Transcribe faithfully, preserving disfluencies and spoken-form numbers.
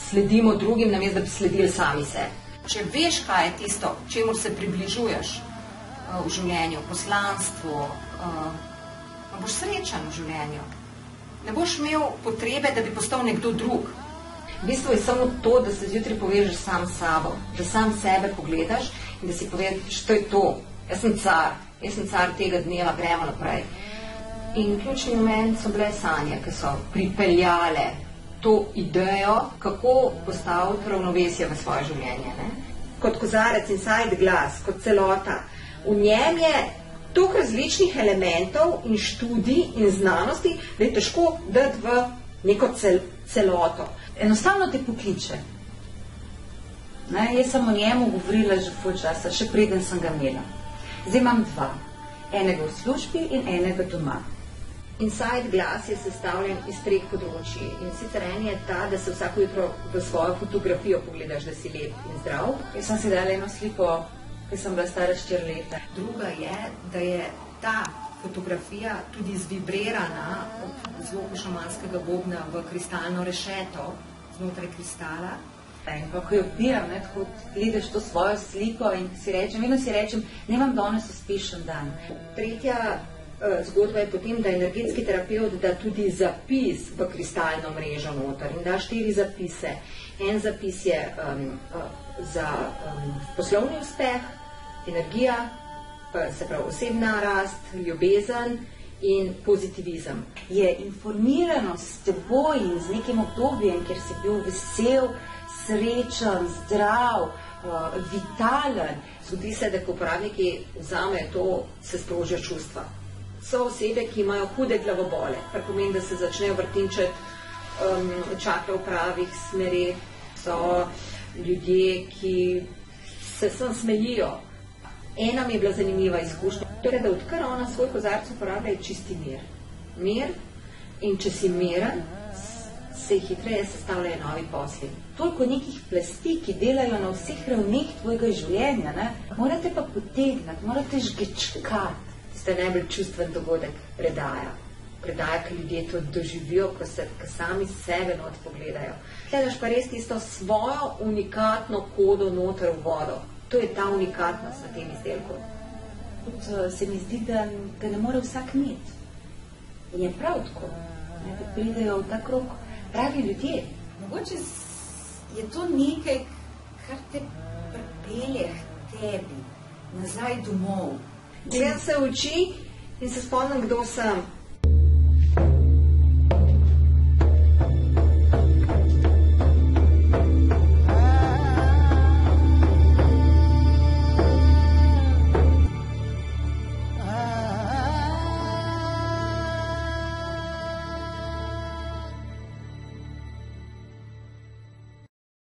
sledimo drugim, namesto da bi sledili sami sebi. Če veš, kaj je tisto, čemu se približuješ uh, v življenju, poslanstvu, uh, boš srečen v življenju. Ne boš imel potrebe, da bi postal nekdo drug. V bistvu je samo to, da se zjutraj povežeš sam s sabo, da sam sebe pogledaš in da si poveš, to je to, jaz sem car, jaz sem car tega dneva, gremo naprej. In ključni moment so bile sanje, ki so pripeljale to idejo, kako postaviti ravnovesje v svoje življenje. Ne? Kot kozarec inside glass, kot celota. V njem je toliko različnih elementov in študij in znanosti, da je težko dati v neko cel, celoto. Enostavno te pokliče. Ne, jaz sem o njemu govorila že ful časa, še preden sem ga imela. Zdaj imam dva. Enega v službi in enega doma. Inside glass je sestavljen iz treh področij. In sicer en je ta, da se vsako jutro v svojo fotografijo pogledaš, da si lep in zdrav. Jaz sem si dala eno sliko, ki sem bila stara štiri leta. Druga je, da je ta fotografija tudi zvibrirana od zvoku šamanskega bobna v kristalno rešeto znotraj kristala. In pa, ko jo odpiram, ne, tako gledaš to svojo sliko in si rečem, vedno si rečem, ne imam danes uspešen dan. Tretja uh, zgodba je potem, da energetski terapevt da tudi zapis v kristalno mrežo noter in da štiri zapise. En zapis je um, uh, za um, poslovni uspeh, energija, uh, se pravi osebna rast, ljubezen in pozitivizem. Je informiranost s teboj in z nekim obdobjem, kjer si bil vesel, srečen, zdrav, uh, vitalen. Zgodi se, da ko uporabniki vzamejo to, se sprožijo čustva. So osebe, ki imajo hude glavobole, kar pomeni, da se začnejo vrtinčati um, čakre v pravih smereh. So ljudje, ki se sem smejijo. Ena mi je bila zanimiva izkušnja. Torej, da odkar ona svoj kozarec uporablja, je čisti mir. Mir, in če si miren, se hitreje sestavljajo novi posli. Toliko nekih plasti, ki delajo na vseh ravneh tvojega življenja, ne? Morate pa potegnati, morate žgečkati. Tiste najbolj čustven dogodek, predaja. Predaja, ki ljudje to doživijo, ko se ko sami sebe not pogledajo. Gledaš pa res tisto svojo unikatno kodo noter v vodo. To je ta unikatnost na tem izdelku. Tudi se mi zdi, da ga ne more vsak imeti. In je prav tako, ne, da pridejo v ta krog pravi ljudje. Mogoče je to nekaj, kar te pripelje k tebi, nazaj domov. Gledam se v oči in se spomnim, kdo sem.